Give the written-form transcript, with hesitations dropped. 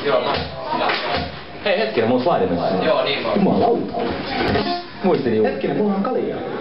Joo, Hei hetkinen, mulla on slaidimessa. Joo, niin vaan. Jumalauta. Muistin juuri. Hetkinen, mulla on kaljaa.